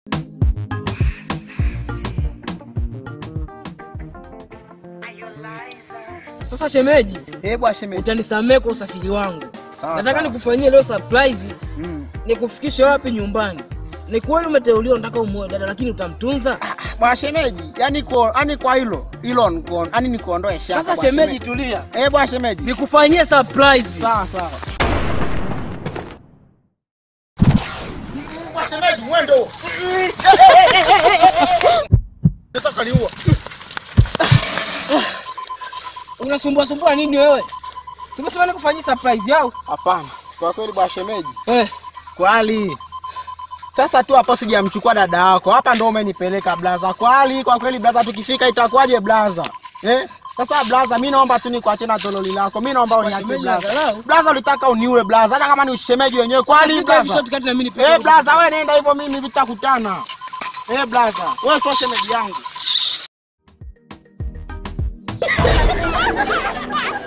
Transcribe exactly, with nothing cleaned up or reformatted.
Sasa shemeji, eh bwana shemeji, utanisamee kwa usafiri wangu. Sawa. Nataka nikufanyie leo surprise. Mm. Nikufikishe wapi nyumbani? Ni kweli umeteuliwa nataka umuoe dada lakini utamtunza? Ah, bwana shemeji, yani kwa yani kwa hilo, hilo niko, yani nikuondoe shaka. Sasa shemeji tulia. Eh bwana shemeji, nikufanyie surprise. Sawa sawa. Bwana shemeji mwendo. Nataka niua. Unasumbua sumbua nini wewe? Simesema nikufanyie surprise yao? Hapana. Kwa kweli bwana shemeji. Eh, kwali. Sasa tu hapo sijamchukua dada yako. Hapa ndio umenipeleka blaza. Kwali, kwa kweli blaza tukifika itakuwaje blaza? Eh? Sasa blaza mimi naomba tu nikuache na tololi lako. Mimi naomba uniache blaza. Blaza ulitaka uniue blaza hata kama ni ushemeji wenyewe. Kwali blaza. Eh blaza wewe nenda hivyo mimi vitakutana. Eh blaza, wewe sio shemeji yangu.